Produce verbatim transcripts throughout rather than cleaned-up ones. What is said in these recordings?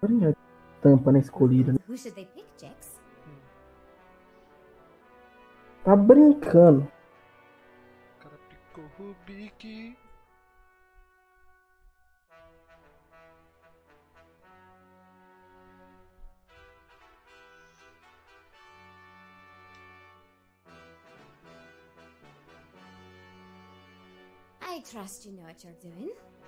Olha, tampa na escolhida, né? Who should they pick, Jax? Tá brincando. O cara picou o Rubik. I trust you know what you're doing.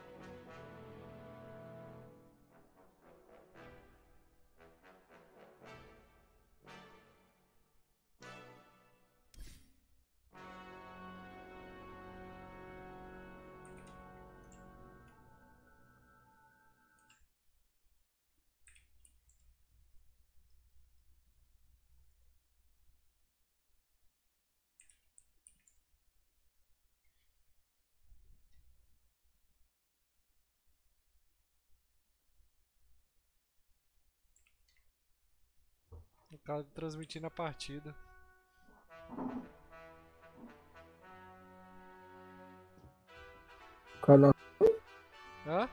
O cara transmitindo a partida. Cara, Hã?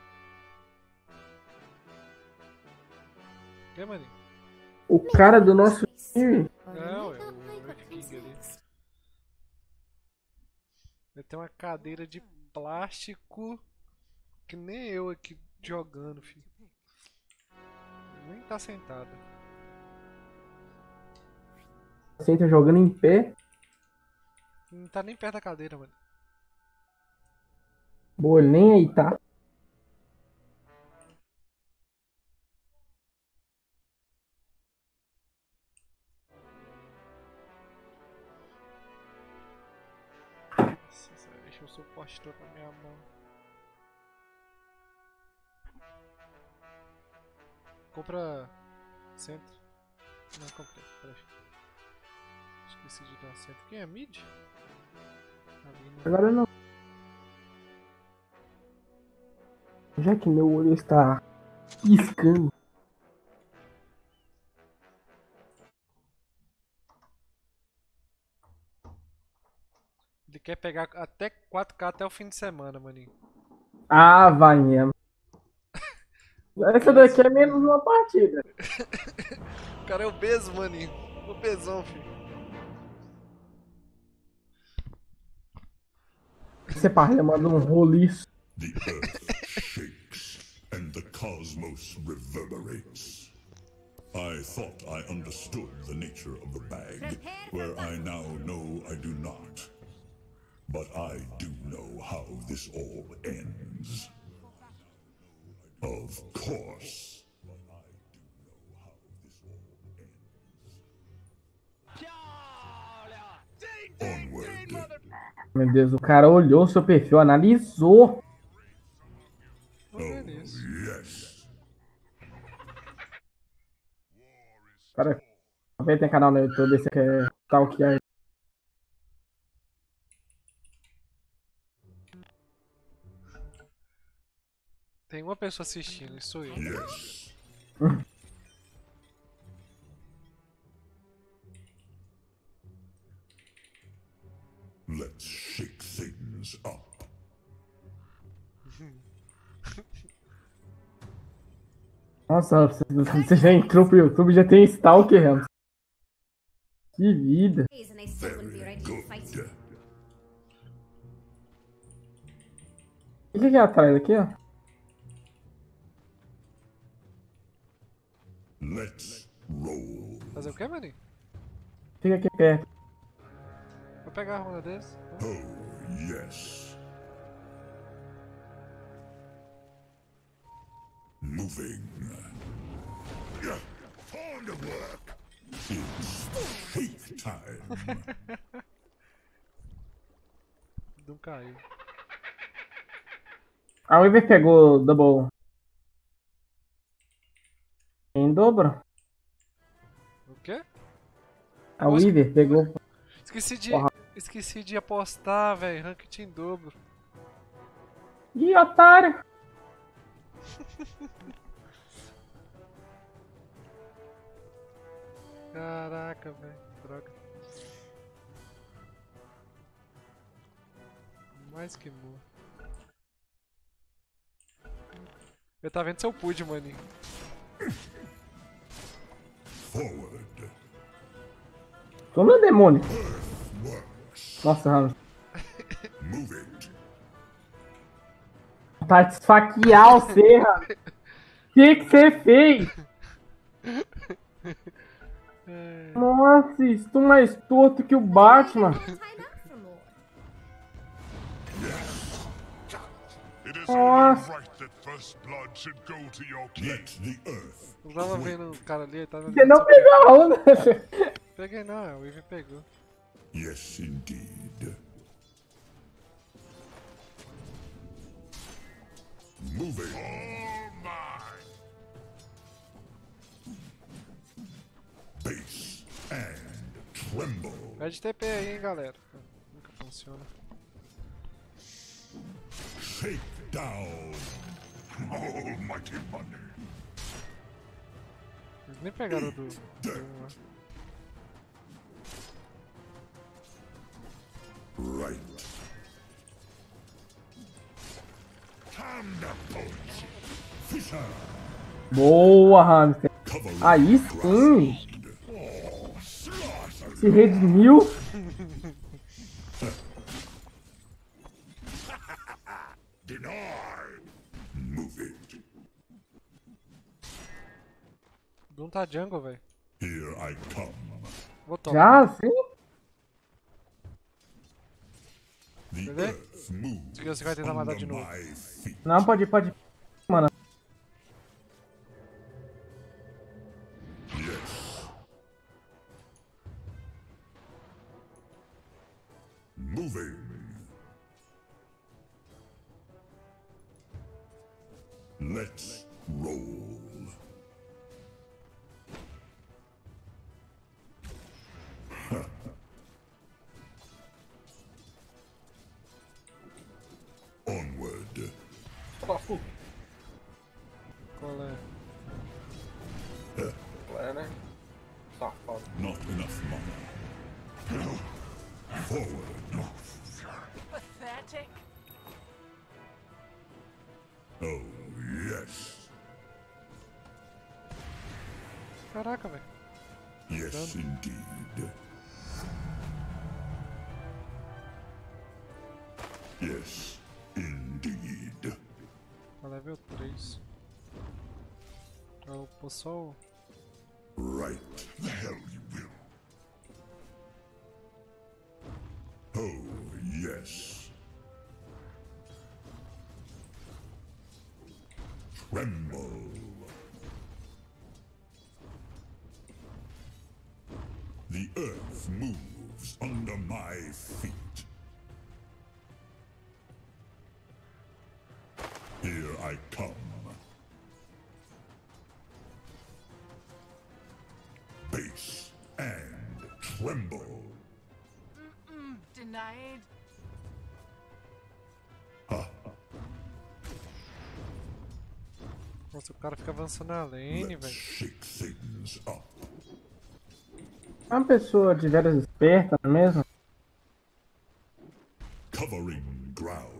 Que, maninho? o cara do nosso time. Não, é o Red King ali. Ele tem uma cadeira de plástico que nem eu aqui jogando, filho. Nem tá sentado. Assim, tá jogando em pé. Não tá nem perto da cadeira, mano. Boa, ele nem aí tá. Nossa, sério, deixa o suporte todo na minha mão. Compra centro. Não comprei, peraí. Esqueci de dar centro. Quem é mid? Ali no... Agora não. Já que meu olho está piscando. Ele quer pegar até quatro K até o fim de semana, maninho. Ah, vai mesmo. Essa daqui é menos uma partida. O cara é obeso, maninho. Obesão, filho. Você parla, manda um roliço. The earth shakes and the cosmos reverberates. I thought I understood the nature of the bag, where I now know I do not. But I do know how this all ends. Of course. But I do know how this all ends. Onward. Meu Deus, o cara olhou o seu perfil, analisou. Não é isso. Yes. O cara também tem canal no YouTube, você quer tal que é. Tem uma pessoa assistindo, isso sou eu. Yes. Let's shake things up. Nossa, você, você já entrou pro YouTube, já tem Stalker, Ramos. Que vida. And I still wouldn't be ready to fight you. O que que é atrás aqui, ó? Let's roll. Fazer o que, maninho? Fica aqui perto. Vou pegar a runa desse. Oh, yes. Moving. On to work. It's shake time. Não caiu. A Weaver pegou double. Em dobro? O quê? A Weaver pegou. Esqueci de. Porra. Esqueci de apostar, velho. Ranked em dobro. Ih, otário! Caraca, velho. Droga. Mais que morro. Eu tava vendo seu pude, maninho. Forward. Tô no demônio. Works. Nossa, Ramos. Move it. Tá de esfaquear o C, Ramos. O que que você fez? Nossa, estou mais torto que o Batman. Time out for more. It is Oh. only right that first blood should go to your king. Let the earth. Eu tava vendo o cara ali, ele tava Você não pegou a onda. Peguei não, o Eve pegou. Yes, indeed. Moving. All mine. Base and tremble. Pede T P aí, hein, galera. Nunca funciona. Shake down. Almighty money. Eles nem pegaram do... do um lá. Right. Thunderbolt. Fisher. Boa, Ramos. Covering Aí sim. ground. Se redimiu. Denied. Move it. Doom tá jungle, velho. Here I come. Vou top. Já, sim. The Quer ver? earth moves Seguiu, você vai tentar matar de under novo. my feet. Não, pode ir, pode ir. Mano. Yes. Moving. Let's roll. Onward. Qual é? É, né? Safado. Not enough mana. Forward. Pathetic. Oh, yes. Caraca, velho. Yes, indeed. Yes, indeed. Tá level três. Eu posso... Right. The hell you will. Oh, yes. Tremble. The earth moves under my feet. Here I come. Base and tremble. Mm, denied. Nossa, o cara fica avançando a lane, Let's velho. shake things up. É uma pessoa de veras esperta, não é mesmo? Covering ground.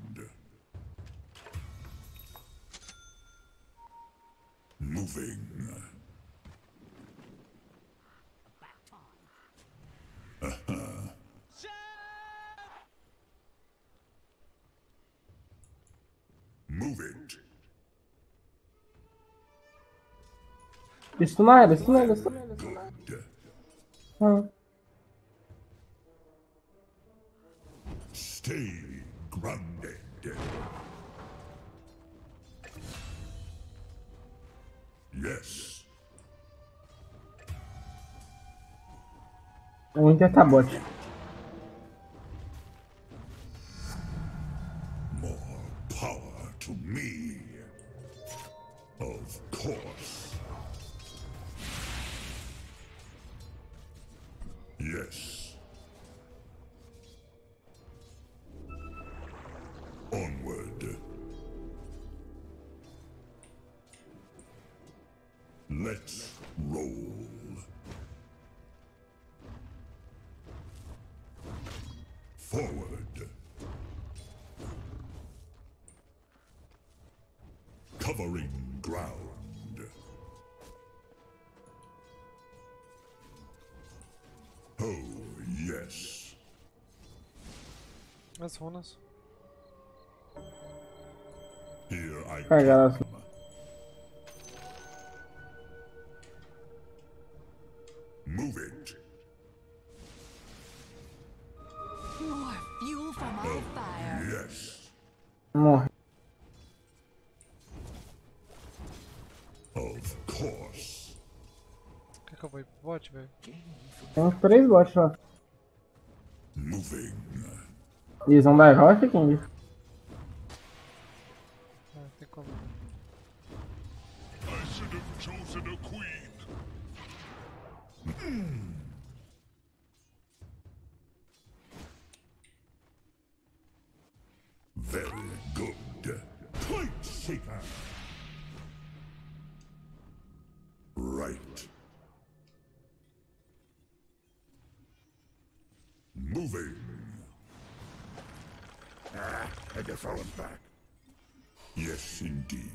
Moving. Move it. Isso não era, isso não era, isso não era. Good. Ah. Stay grounded. Yes. O Inter tá bot. More power to me. Of course. Yes. Onward. Let's roll. Forward. Covering ground. Oh, yes. As runas. Here I Pegar as... come. Move it. More fuel for my fire. Yes. Morre. Of course. Quer que eu vou ir pro bot, velho? Tem uns três bots lá. Moving. Eles vão dar rocha, King? Ah, não tem como. I should have chosen a queen. Very good. Point shaker. Right. Moving. Ah, I guess I'll back. Yes, indeed.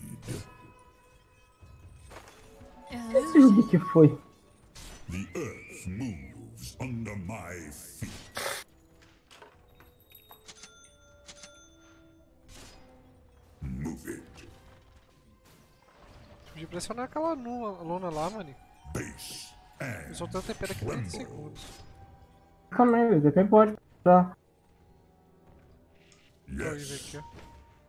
Esse jogo que foi? The earth moves under my feet. Move it. Podia pressionar aquela luna, luna lá, mano. Base Eu and soltando tempero aqui trinta tremble. segundos. Também, depois pode tá. Deixa eu ir ver Yes. aqui, ó.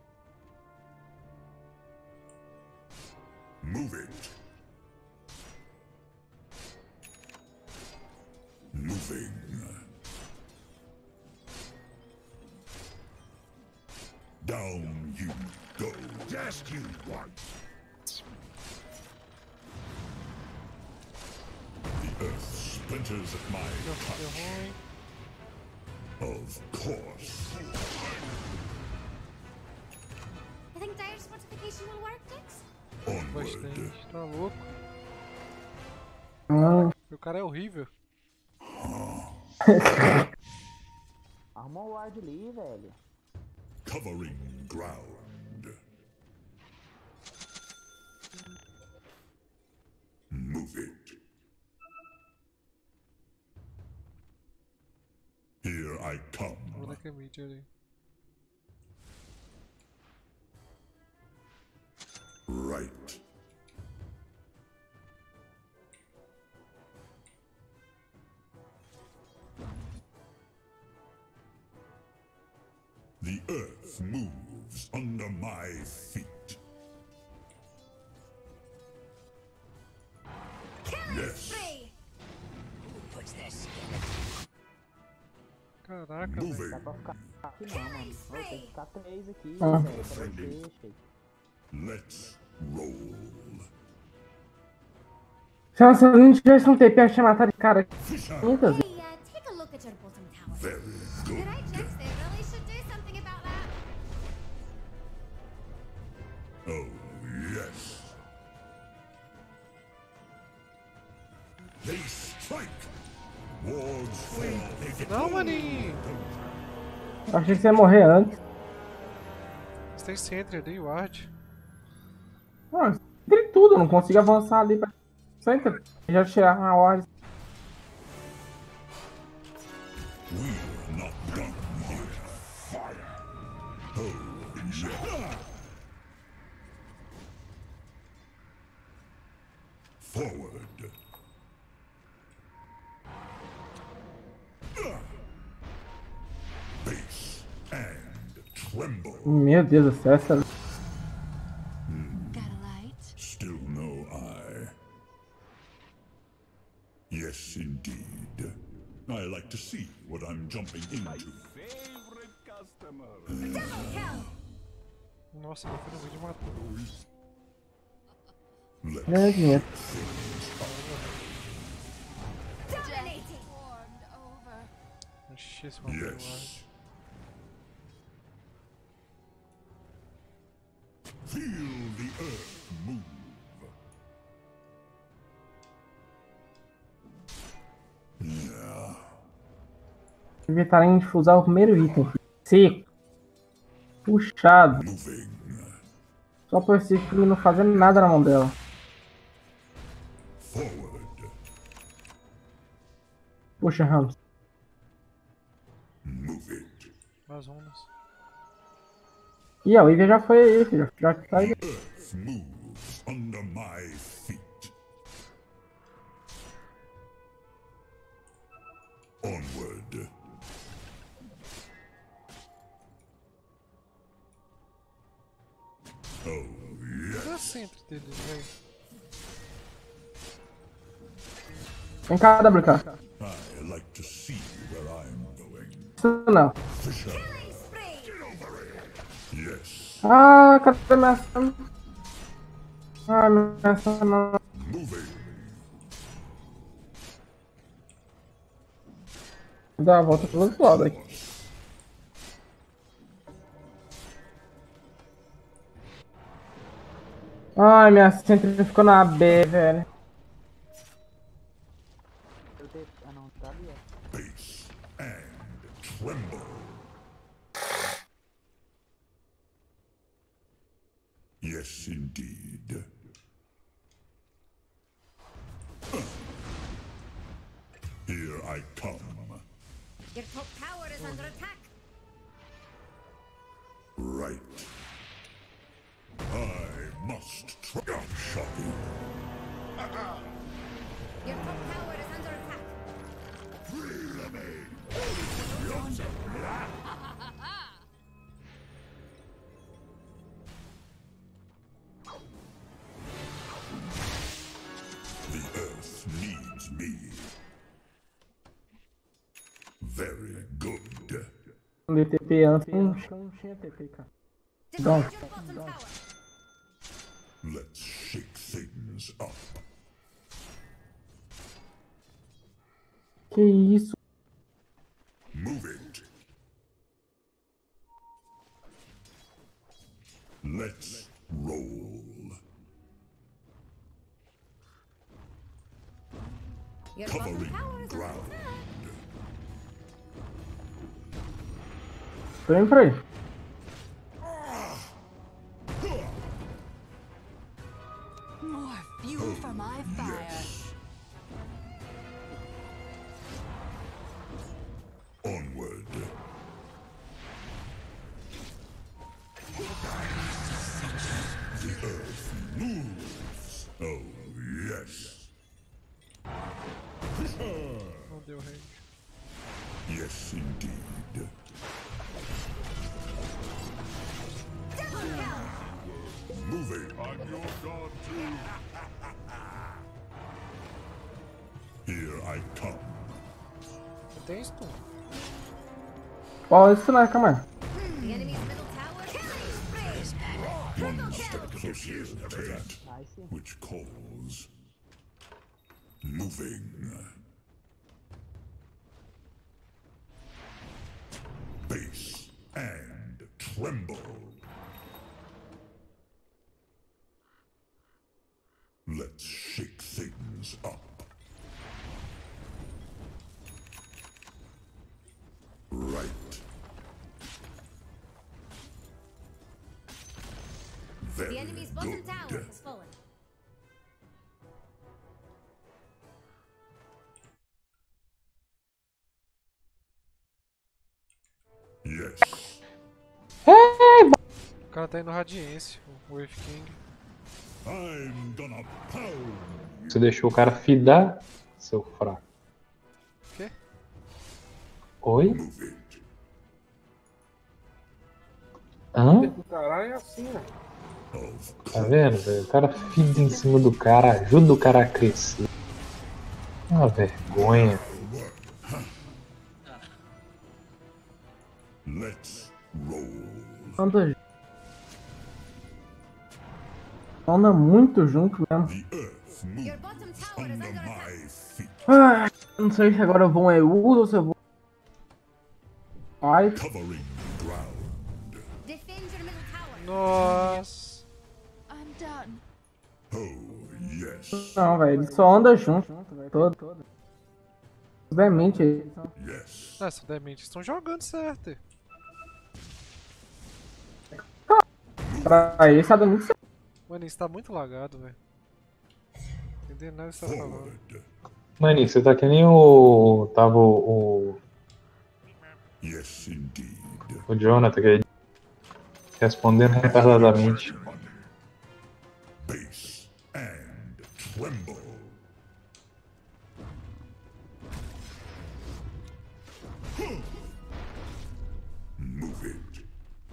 Move it. Moving. Down you go. Just you want. The earth splinters at my Deu, deu touch. ruim. Of course. I think Dire's fortification will work, Dix? Onward. Bastante. Tá louco. Hum, O cara é horrível. Arruma o ward ali, velho. Covering ground. Move it. Here I come. Vou dar que é mid ali. Right. The earth moves under my feet. Yes. Free! Caraca, velho. Moving. Dá pra ficar aqui não, mano. Ô, tem que ficar três aqui, Ah. velho. Pra você, Let's roll. se ela- se eu não tivesse um T P, eu tinha matado de cara Fisher. muitas vezes. Hey, uh, take a look at your bottom tower. Very Good eye good. checks, they really should do something about that. Oh, yes. They strike. Wards fall. Não, maninho. Eu achei que você ia morrer antes. Você tem Sentry ali, Ward. Mano, tem tudo, eu não consigo avançar ali pra. Senta, já tirar uma hora. We're not done here. Fire. Oh, yeah. Forward. Base and tremble. Meu Deus do céu, essa. Got a light? Still no eye. Yes, indeed. I like to see what I'm jumping into. Nossa, ele foi no vídeo e matou. Let's Ganhei dinheiro. Dominating! Warmed over. Enchi esse matou o Ward. Yes. Feel the earth move. Yeah. Evitar em infusar o primeiro item. Seco. Puxado. Moving. Só por esse filho não fazendo nada na mão dela. Forward. puxa, Ramos. Move it. As runas. Ih, a Wave já foi aí, filho. Já tá aí. Earth moves under my feet. Onward. Oh, Cadê o yes. centro deles, velho? Vem cá, W K. I like to see where I'm going. Isso não. Fisher. Spree! Yes. Ah, cadê minha ação? Ah, minha ação não. Moving. Vou dar a volta pelo outro lado aqui. Ai, minha centro ficou na B, velho. Eu te... Ah, não, tá ali, ó. Base and tremble. Yes, indeed. Here I come. Your top tower is under attack. Right. I must try. Shocking. Your top tower is under attack. The earth needs me. Very good. D T P antes. Não tinha T P, cara. Defend Don't. your bottom tower. Let's shake things up. Que isso? Move it. Let's roll. Your bottom Covering tower is under ground. attack. Tô indo pra aí. More fuel for my fire. Yes. Onward. The earth moves. Oh, yes. Não deu range. Yes, indeed. Moving. I'm your god too. Here I come. Tem stun. Ó, isso não é, calma aí. The enemy's middle tower. Killing spree! One step closer to that Nice. which calls. Moving. Base and tremble. Let's shake things up. Right. The Very enemy's bottom good. tower has fallen. Yes. O cara tá indo Radiência, o Wave King. I'm gonna pound. Você deixou o cara fidar, seu fraco. O quê? Oi? Move it. Hã? O caralho é assim, né? Of Tá vendo, velho? O cara fida em cima do cara, ajuda o cara a crescer. Uma vergonha. Let's roll. Anda, anda muito junto mesmo. The earth Your moves bottom tower is under under attack. my feet. Ah, não sei se agora eu vou um E U ou se eu vou. Ai, Covering ground. Defend your middle tower. Nossa. I'm done. Oh, yes. não, velho. Ele só anda junto. Todo, todo. Obviamente, eles são- Yes. Nossa, demente, estão jogando certo. pra ele, tá dando muito certo. Mano, isso tá muito lagado, velho. Entendendo nada que você tá falando. Forward. Mani, você tá que nem o. Tava o. Yes, indeed. O, o Jonathan, que ele respondendo retardadamente. Base and tremble. Move it.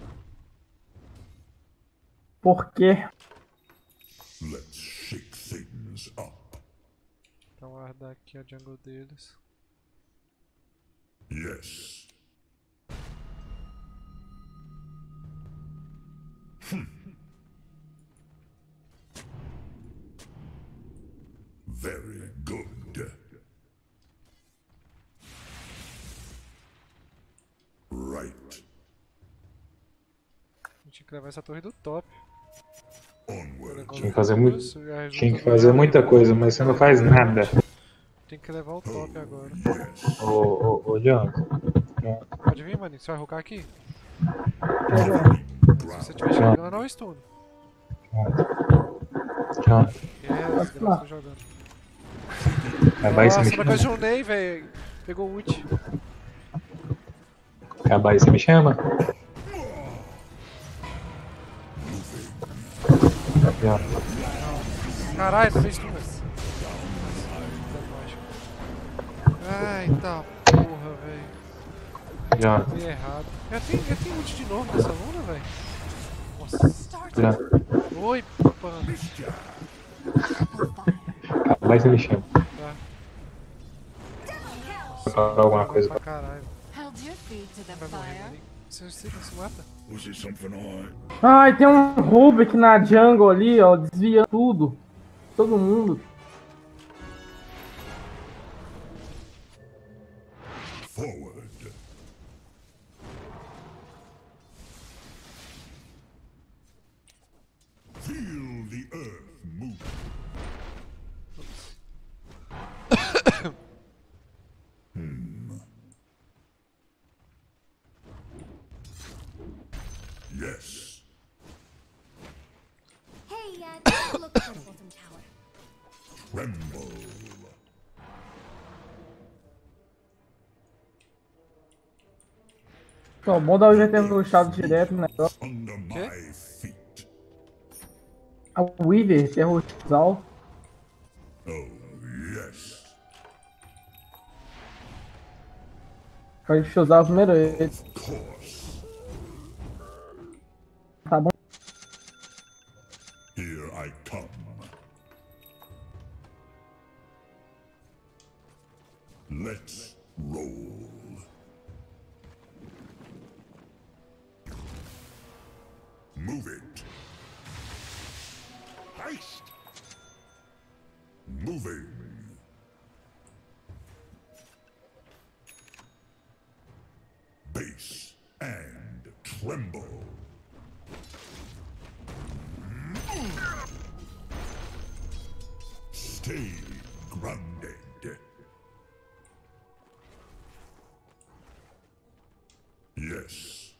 Por quê? Let's shake things up. Então guardar aqui a jungle deles. Yes. Hmm. Very good. Right. A gente tem que levar essa torre do top. Onward. Tinha que fazer muito. Isso, e a ajuda Tinha que do fazer Leon. muita coisa, mas você não faz nada. Tem que levar o top agora. Yes. Ô, ô, ô, Jonathan. Pode vir, maninho. Você vai rocar aqui? Se você estiver Jonathan. chegando, não stun. Jonathan. Yes, lá. tô jogando. Acabar aí você Nossa, me mas eu chama. acionei, velho. Pegou o ult. Acabar aí você me chama. Jonathan. Caralho, também stun, velho. Ai, tá porra, velho. Jonathan. Dei errado. Já tem, já tem ult de novo nessa luna, velho? Nossa. Jonathan. Oi, pã. Acabar aí você me chama. Tá. Vou falar alguma coisa Pra pra. caralho. Held your feet to the Vai morrer, fire. maninho. Você se se mata? Was it something I? Ai, tem um Rubik na jungle ali, ó, desvia tudo. Todo mundo. Forward. Feel the earth move. Hmm. Yes. Hey, uh, take a look at the bottom tower. Tremble. Ó, bom da já ter rushado direto no negócio. Under my feet. A Weaver ter rushado. Oh, yes. Pode usar o primeiro ele. Of course. Tá bom. Here I come. Let's roll. Move it. Heist. Moving. Base and tremble. Stay grounded. Yes.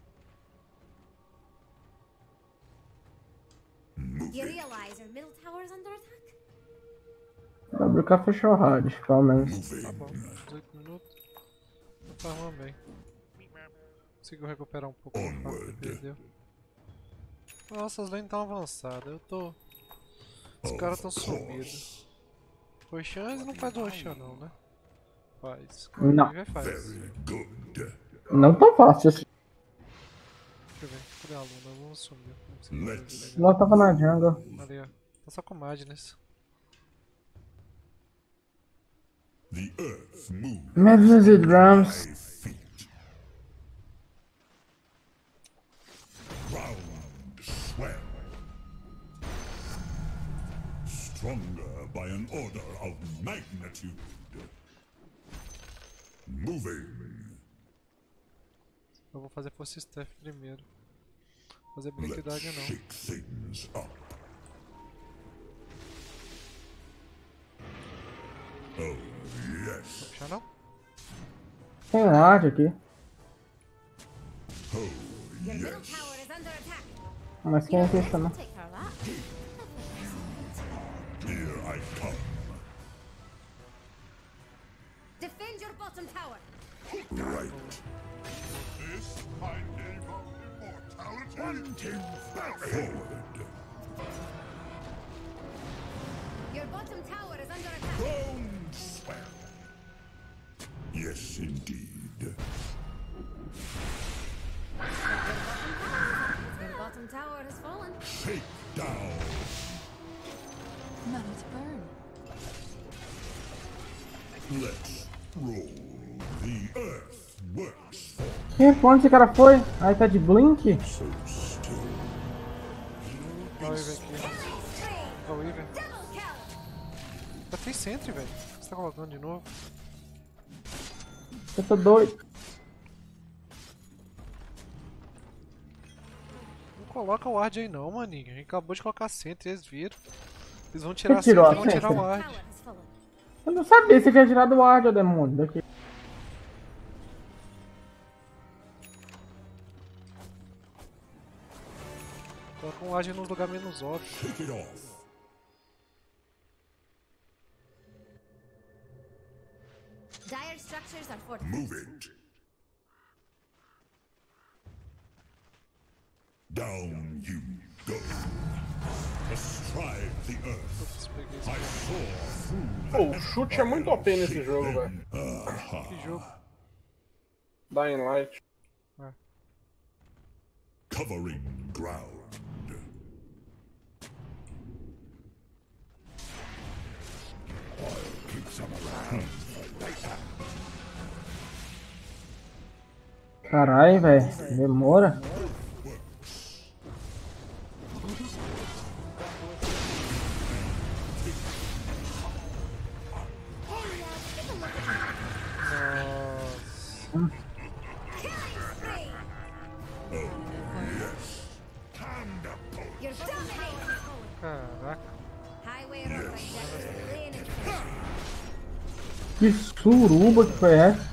Move You it. realize our middle tower is under attack? O W K fechou hard, pelo menos. Tá bom. Moving. dezoito minutos. Não tá ruim bem. Conseguiu recuperar um pouco do farm que Onward. perdeu. Nossa, as lanes estão avançadas. Eu tô. Os caras estão Of sumidos. course. Roxan não faz Roxan não, né? Faz. Não. Já faz. Very good. Não tão fácil assim. Deixa eu ver. Cadê a Luna? A Luna sumiu. Não consegui Let's- ver legal. Ela tava na jungle. Ali, ó. Tá só com Madness. The earth moves. Madness e My Drums. feet. Ground swell. Stronger by an order of magnitude. Moving. Eu vou fazer Force Staff primeiro. Fazer habilidade Let's não. shake things up. Oh, yes. Puxar não? Tem um arte aqui. Oh, Your middle yes. tower is under attack. Mas quem é que isso não? Take care of that. Here I come. bottom tower. Right. This my name of immortality. Wanting forward. Your bottom tower is under attack. Ground swell. Yes, indeed. Your bottom tower has fallen. Shake down. None to burn. Let's roll. The earth works for Que pra onde esse cara foi? Aí tá de blink? so still. Olha o Eve aqui. Olha o Eve. Double kill. Já fez sentry, velho. Você tá colocando de novo? Eu tô doido. Não coloca o ward aí não, maninho. A gente acabou de colocar sentry, eles viram. Eles vão tirar a tirou sentry e a vão tirar o sentry? ward. Tower has fallen. Eu não sabia se você tinha tirado o ar, ô demônio. Daqui. Coloca um ward nos lugares menos óbvios. Take it off. Dire structures are fortified. Move it. Down you go. Astride the earth. Putz, peguei I esse soar through Pô, o chute é muito O P nesse jogo, velho. que jogo. Dying Light. covering ground. I'll keep some around for later. Caralho, velho. Demora. You're dominating. Caraca. Highway road right there. Lane and Que suruba que foi essa?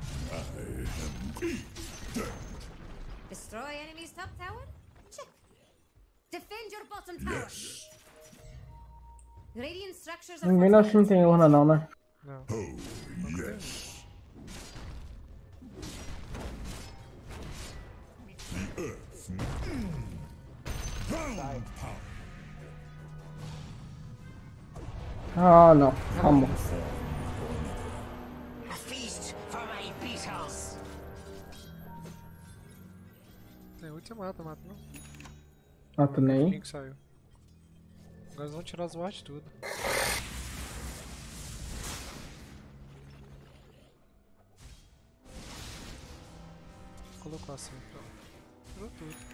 destroy enemy's top tower? Check. Defend your bottom tower. Yes. Radiant structures are Ninguém acho que não fortified. tem urna não, né? Não. Oh, yes. The earth. Ground power. Ah, não. Calma. A feast for my beetles. Tem oito, você mata, mata não. Mato Quem nem. que saiu? Agora eles vão tirar as wards tudo. Colocou assim então. Tirou tudo.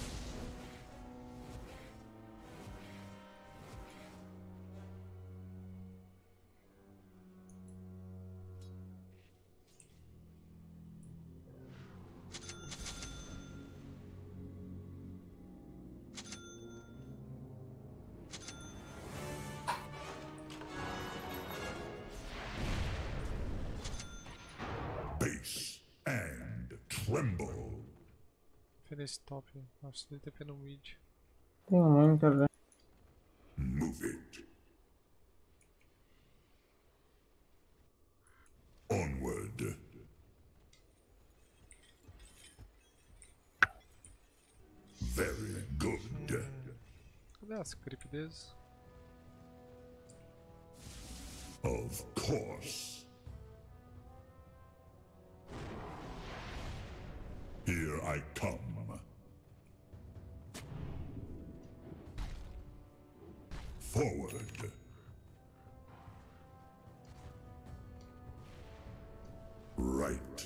Base and tremble. Fez esse top. Nossa, dei T P no mid. Tem muita, velho. Move it. Onward. Very good. Cadê as creep deles? Of course. Here I come. Forward. Right.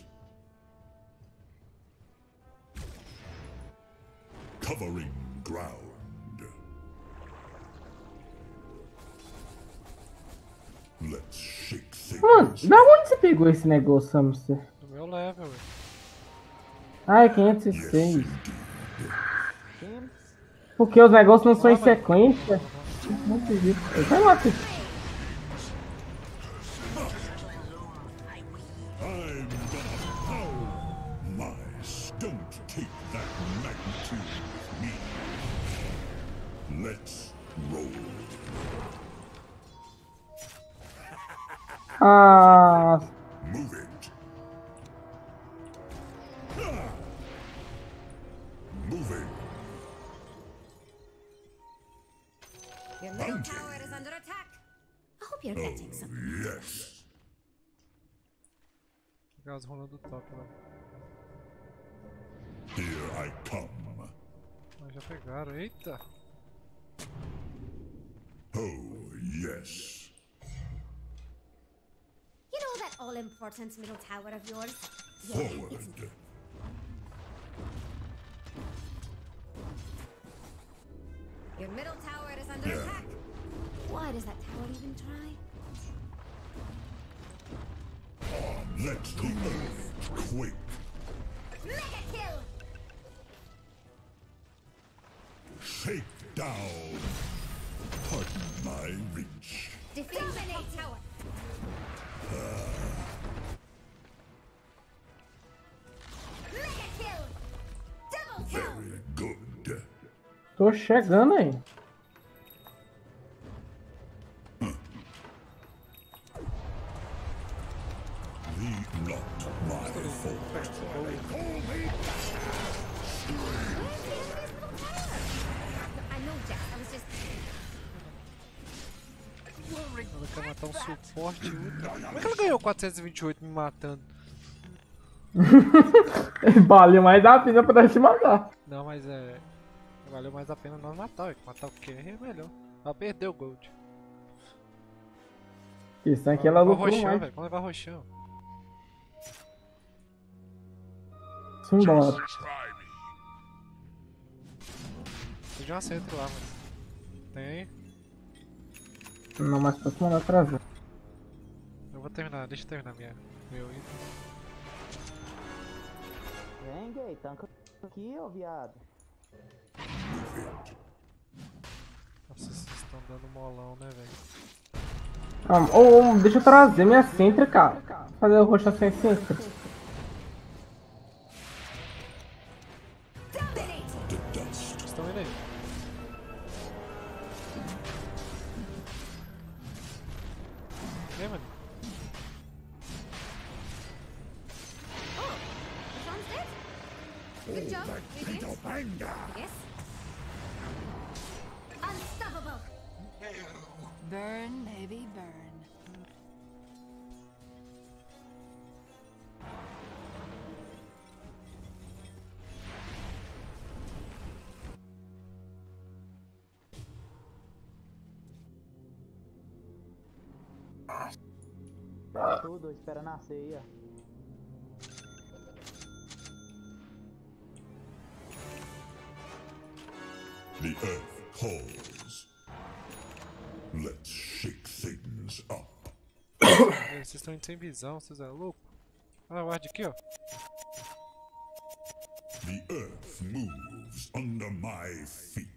Covering ground. Let's shake things. Mano, da onde você pegou esse negócio, Hamster? Do meu level, velho. Ah, é quinhentos e Yes, seis. indeed. Porque os negócios não são em sequência. Não acredito. Eu sei lá, filho. I'm gonna power my. Don't take that magnitude with me. Let's roll. Ah, Move it. Your middle tower is under attack. I hope you're getting some. Yes. Pegar as runas do top lá. Here I come. Ah, já pegaram, eita! Oh, yes. You know that all-important middle tower of yours? Yeah, Forward. it's... Your middle tower is under Yeah. attack. Why does that tower even try? Let the earth quake. Mega kill! Shake down. Pardon my reach. Defeat the tower. Mega kill! Double kill! Very good. Tô chegando aí. Leave not my fault. I know, Jack. I was just... Ela quer matar um suporte ultra. Como é que ela ganhou quatrocentos e vinte e oito me matando? Valeu mais a pena pra te matar. Não, mas é. Valeu mais a pena nós matar, ué. Matar o Kerry é melhor. Ela perdeu o Gold. Isso aqui ela Vamos lucrou roxão, mais. velho. Vamos levar roxão. Simbora. Tem um centro lá, mas. Tem. Não, mas posso mandar trazer. Eu vou terminar, deixa eu terminar minha. Meu item. Vem, gay, tanca aqui, ô viado. Nossa, vocês estão dando molão, né, velho? Ah, ô, ô, deixa eu trazer minha centra, cara. Fazer o roxo sem centra. Vocês estão vendo aí? Vem, mano. Sounds dead. Good job. Radiant. Yes. Unstoppable. Burn, baby, burn. Tudo, espera na ceia. The earth calls. Let's shake things up. Vocês estão indo sem visão, vocês é louco? Ah, o ward aqui, ó. The earth moves under my feet.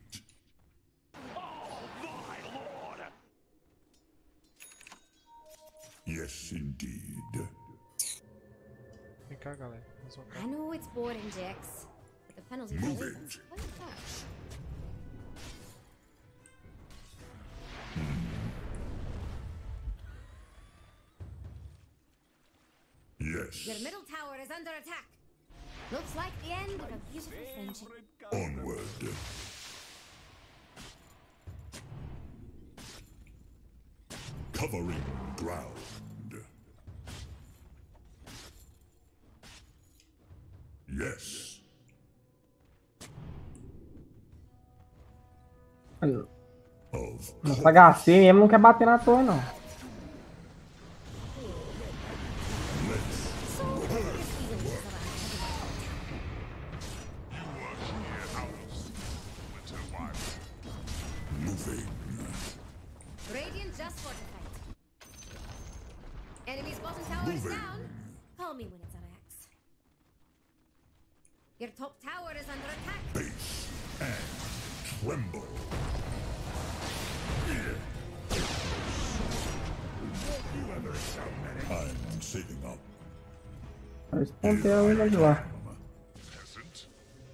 Yes, indeed. Vem cá, galera. Nós vamos cá. I know it's boring, Jax, but the penalty for Move this it. is quite harsh. Yes. Your middle tower is under attack. Looks like the end of a beautiful friendship. Onward. Covering ground. Yes. Of Nossa H C mesmo não quer bater na torre, não. moving. Radiant just fortified. Enemy's bottom tower is Moving. down. Call me when it's an axe. Your top tower is under attack. Base and tremble. I'm saving up. Eu espontei ela ainda de lá. Peasant.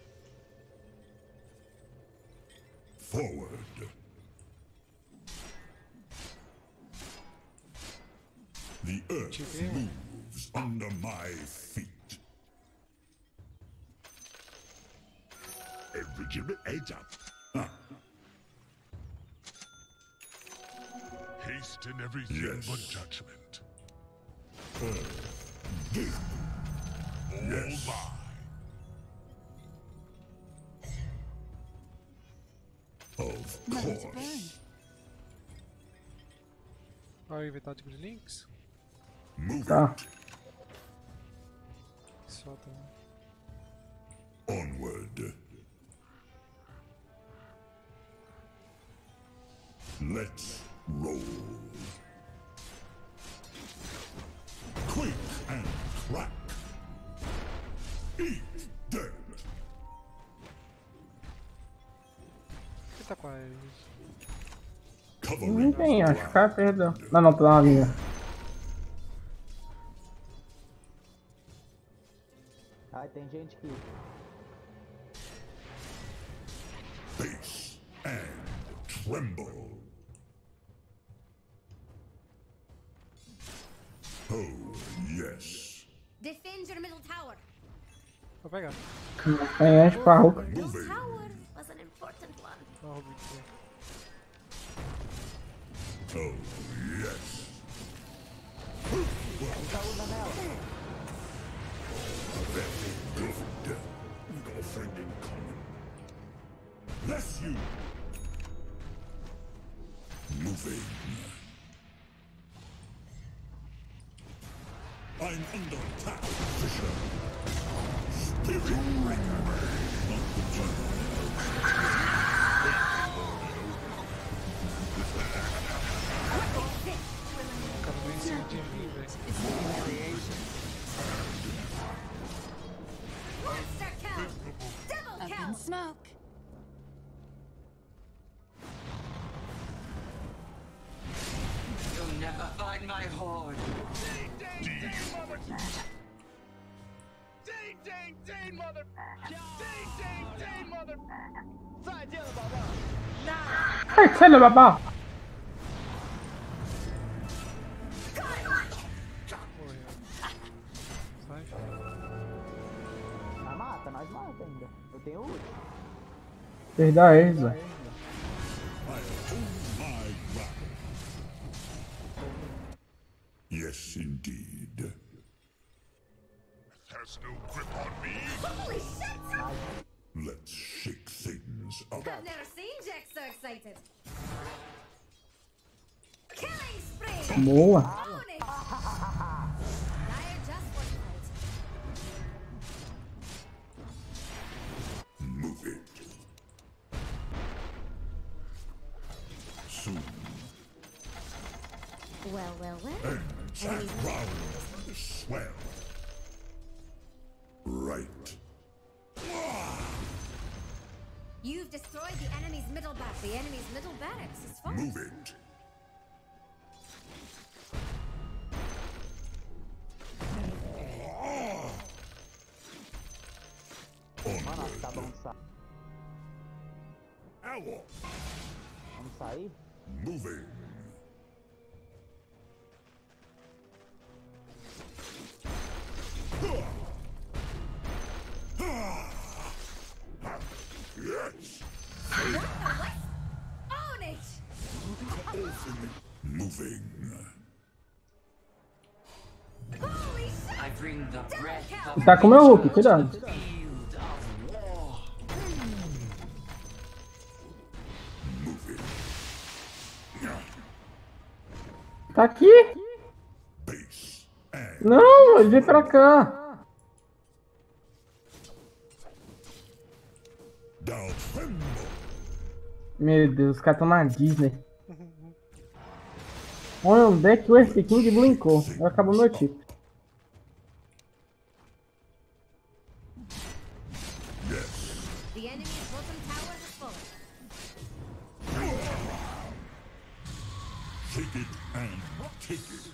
Forward. The earth moves under my feet. Every heads up. Ah. taste in everything Yes. but judgment. Gate. All Yes. mine. Of Let it course. burn. Olha o inventário de links. Move Tá. it. Solta. Onward. Let's roll. Quick and crack. Eat dirt. O que tá com a... Covering Não tem, acho que o cara ground. perdeu. Não, não, tá na linha. Ai, tem gente que. Face and tremble. Oh, yes. Defend your middle tower. Vou pegar. É, acho que a Hulk. Your Moving. tower was an important one. Ó, o Rubik aqui. Oh, yes. Very good. We've got a friend in common. Bless you. Moving. I'm under attack, Fisher. Spirit Breaker. Not the general. O cara veio em cima de mim, velho. Monster kill. Double Up in kill. smoke. You'll never find my horde. Ai, sai da babá. Morreu. Sai. Nós mata, nós mata ainda. Eu tenho ult. Perda eles, velho. My ground. Yes, indeed. Has no grip on me. Holy shit! Let's shake things up. I've never seen Jack so excited. Killing spree. Boa. Own it. Dire just was right. Move it. Soon. Well, well, well. And that round swell. Right. You've destroyed the enemy's middle back. The enemy's middle barracks is fallen. Move it. Mano, tá bom Onward. sa... Owl. Vamos sair? Moving. Yes. Own it. Moving. Holy shit. I bring the breath of Tá com o meu Hulk, cuidado. field of war. Moving. Tá aqui. Base. And Não, ele veio pra cá. down tremble. Meu Deus, os caras estão na Disney. Olha onde é que o Earth King blinkou. Acabou meu tipo. Yes. The enemy's bottom tower has fallen. Take it and take it.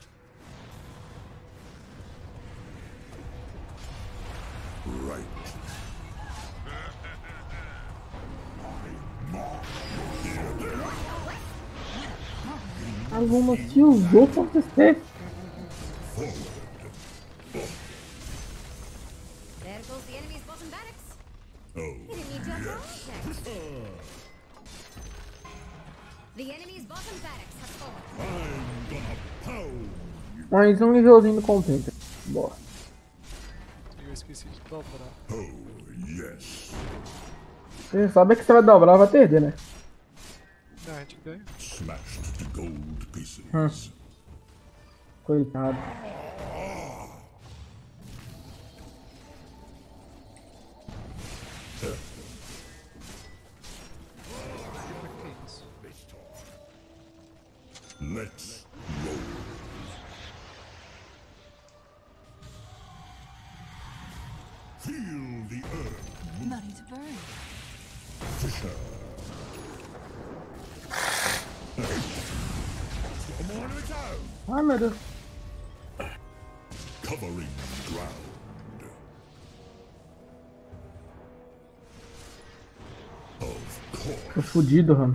Right. Alguma se usou pra você. There goes the enemy's bottom barracks. Oh, He didn't need your yes. project. The enemy's bottom barracks has fallen. I'm gonna pound you. Mais um nívelzinho do compensa. Boa. Eu esqueci de dobrar. Oh, yes. Você sabe que você vai dobrar, vai perder, né? Não, a gente ganha. Smashed to gold pieces. Hum. Coitado. Let's roll. Feel the earth. Money to burn. Fisher. Come on it out. Ai, meu Deus. Covering ground. Of course. Tô fudido, Ramos.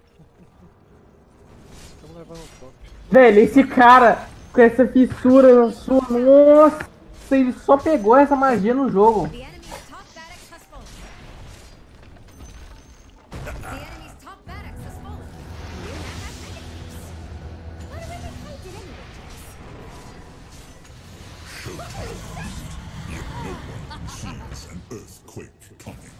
Estamos levando o top. Velho, esse cara com essa fissura na sua. Nossa, ele só pegou essa magia no jogo. The enemy's top barracks has fallen. The enemy's top barracks has fallen. You now have negatives. What are we fighting anyway, Yet no one sees an earthquake coming.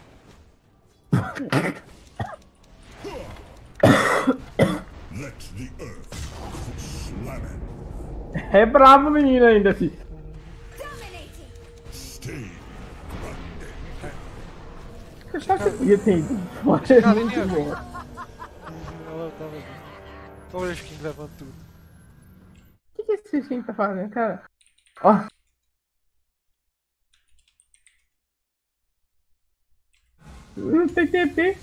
Let the earth slam it. É bravo o menino ainda, filho. Dominating. Stay grounded. Eu achava que você podia ter ido. Olha, é muito bom. Ela tava ali. Olha o skin levando tudo. O que, que esse time tá fazendo, cara? Ó. Não tem T P.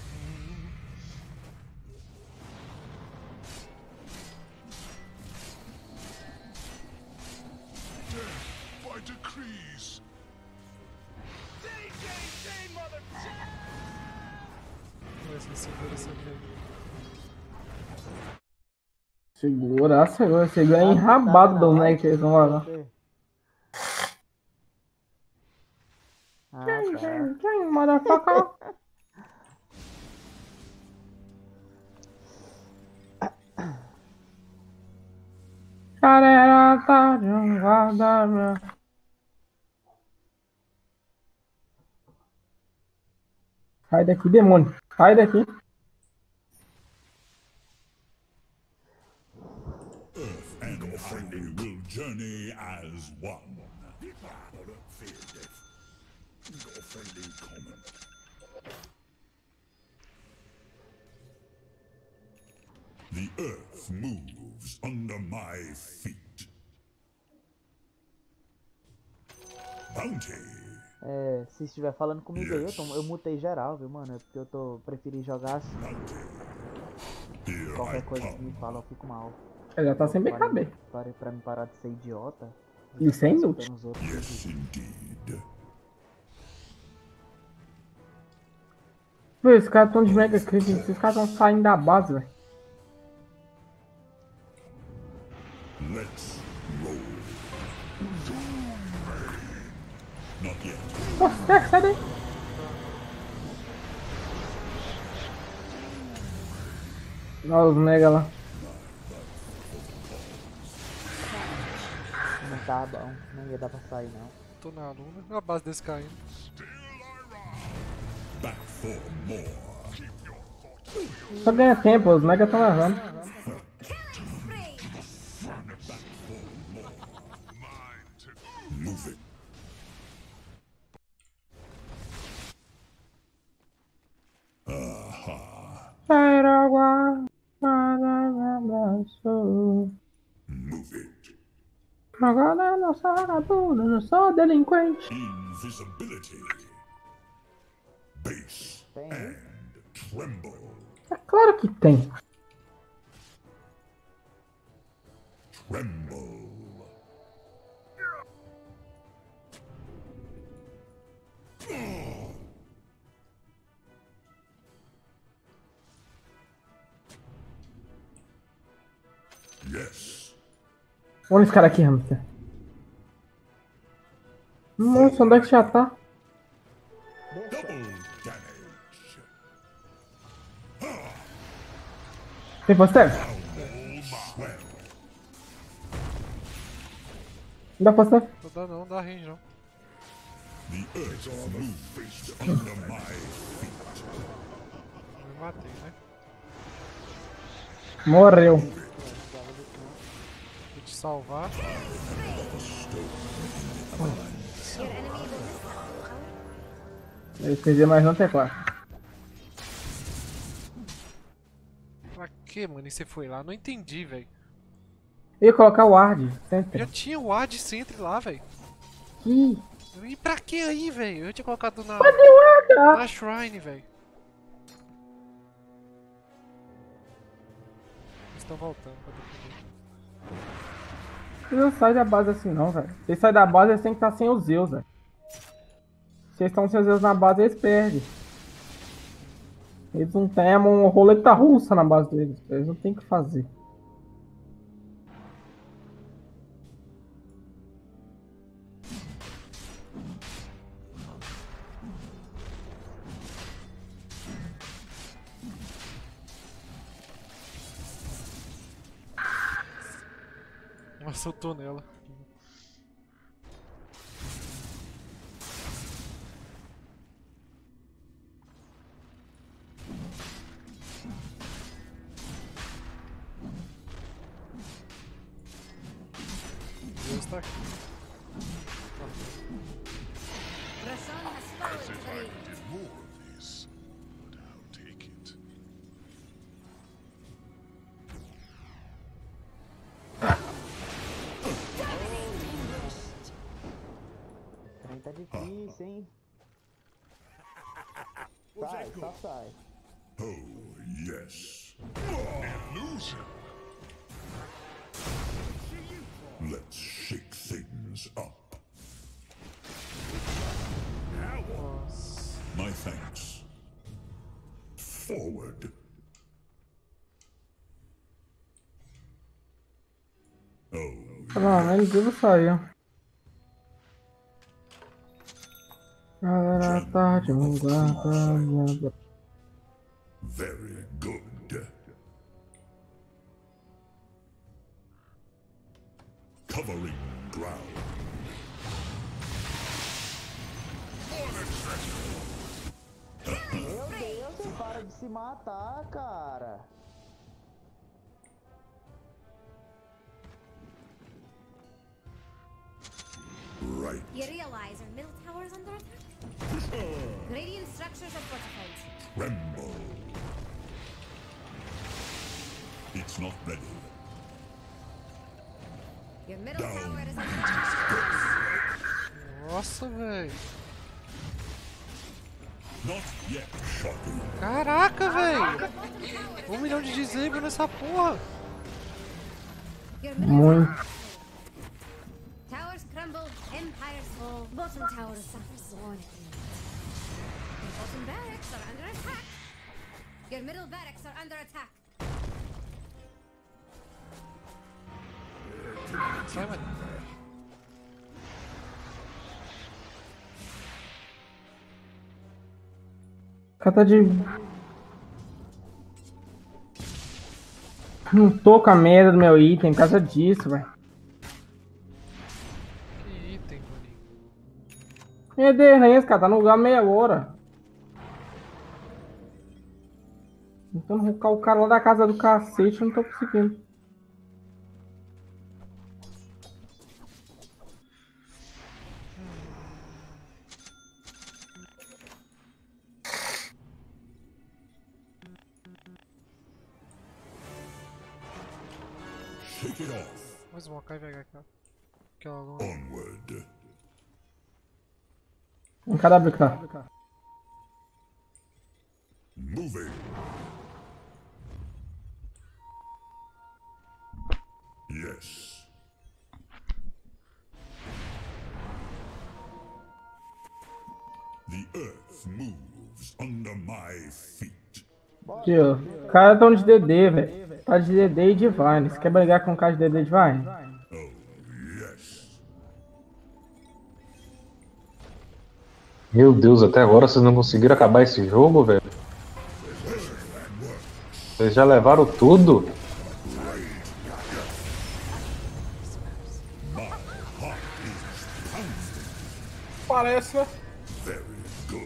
By decrees. Mas você segura essa rede. Segura, segura, segura é enrabado, né? Que eles vão lá. Ah, Quem, tá. quem, quem, motherfucker? Carera tá de um guarda. Sai daqui, demônio. Sai daqui. Earth and I will journey as one. I don't fear death. We've got a friend in common. The earth moves under my feet. Bounty. É, se estiver falando comigo aí, eu, tô, eu mutei geral, viu, mano? É porque eu tô preferi jogar assim. Here Qualquer I coisa que come. me fala, eu fico mal. Ele já tá sem B K B. Parei, parei pra me parar de ser idiota. E sem Ficar loot. escutando os outros. Yes, indeed. Pô, esses caras tão de mega crit, esses caras tão saindo da base, velho. Let's roll. Not yet. Nossa, sai daí. Olha os mega lá. Não tá bom, não ia dar pra sair não. Tô na luna. A base desse caindo. Back for more. Só ganha tempo, os mega tão levando. Move it. Aha. Aragua, abraço. Move it. Agora não sou vagabundo, não sou delinquente. Invisibility. Base and tremble. É claro que tem. Tremble. Yes. Olha esse cara aqui, hamster. Nossa, onde é que já tá? Double damage. Tem poster? Não dá poster? Não dá não, não dá range não. The earth moves under my feet. Eu me matei, né? Morreu. Vou te salvar. Ele perder mais não T quatro. Pra que, mano? E você foi lá? Não entendi, velho. Eu ia colocar o ward. Sempre. Já tinha o Ad Sentry lá, velho. Ih. E pra que aí, velho? Eu tinha colocado na, Cadê o ward? na Shrine, velho. Eles estão voltando pra defender. Vocês não saem da base assim não, velho. Vocês saem da base, eles têm que estar sem os Zeus, velho. Se eles estão sem os Zeus na base, eles perdem. Eles não têm uma roleta russa na base deles. Eles não tem o que fazer. Nossa, eu tô nela. Deus tá aqui. Rashawn has fallen to the lead. Did more of this, but I'll take it. O trem tá difícil, hein? Sai, só sai. Oh, yes. Illusion. Let's shake things up. Nossa. My thanks. Forward. Oh, Pelo menos tudo saiu. Galera, tarde, um guarda. very good. Covering ground. Meu Deus, você para de se matar, cara. Right. You realize our middle tower is under attack? Radiant structures are fortified. Tremble. It's not ready. Your middle Down. tower is under attack. Nossa, velho. Not yet shocking. Caraca, velho. Um milhão de disable nessa porra. Your middle Muito. tower. Towers crumble, empires fall. Bottom tower suffers one. Your bottom barracks are under attack. Your middle barracks are under attack. Sai, mano. Cata de. Não tô com a merda do meu item por causa disso, velho. Que item, maninho. Meu Deus, é esse, cara? Tá no lugar meia hora. Tentando arrancar o cara lá da casa do cacete, eu não tô conseguindo. Shake it off. Mais uma K V H K. Aquela longa. Onward. Um cara abre cá. Moving. Yes. The earth moves under my feet. Aqui, ó. Os caras tão de D D, velho. Tá de D D e Divine. Você quer brigar com o cara de D D e Divine? Oh, yes. Meu Deus, até agora vocês não conseguiram acabar esse jogo, velho? Vocês já levaram tudo? Parece, né? Very good.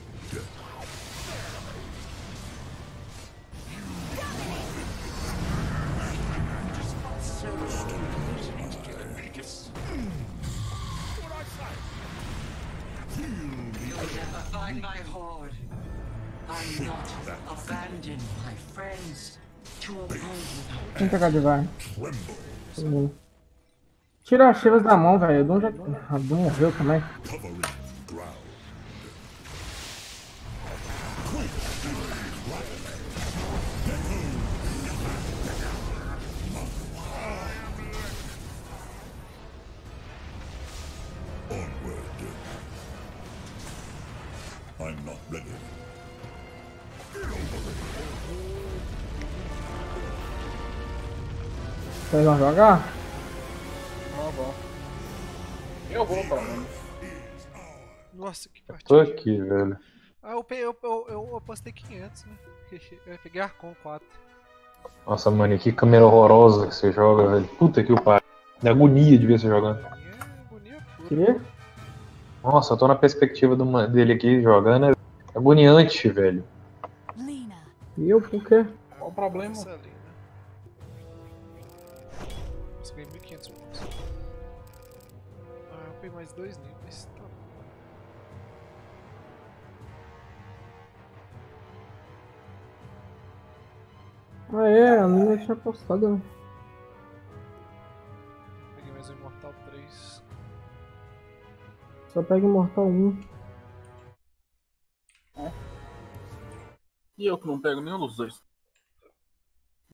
You'll never find my horde. I'm not abandon my friends to a world without Vem pegar de vai. Tremble. Tira as chivas da mão, velho. O Dom já. A Dom morreu também. Covering ground. Onward. I'm not ready. Vocês vão jogar? Tá bom. Eu vou, pelo menos. Nossa, que Tô partida. aqui, velho. Ah, eu, pe- eu, eu, eu apostei quinhentos, né? Eu peguei Arcon quatro. Nossa, mano, que câmera horrorosa que você joga, velho. Puta que o pariu. De agonia de ver você jogando. Agonia, agonia pura. Que? Nossa, eu tô na perspectiva do ma- dele aqui jogando. É agoniante, velho. Lena. E eu, por quê? Qual o problema? Essa ali, né? Nossa, ganhei mil e quinhentos pontos. Ah, eu peguei mais dois níveis. Tá bom. Ah, é, a Nina tinha postado. Né? Peguei mais um Imortal três. Só pega Imortal um. E eu que não pego nenhum dos dois.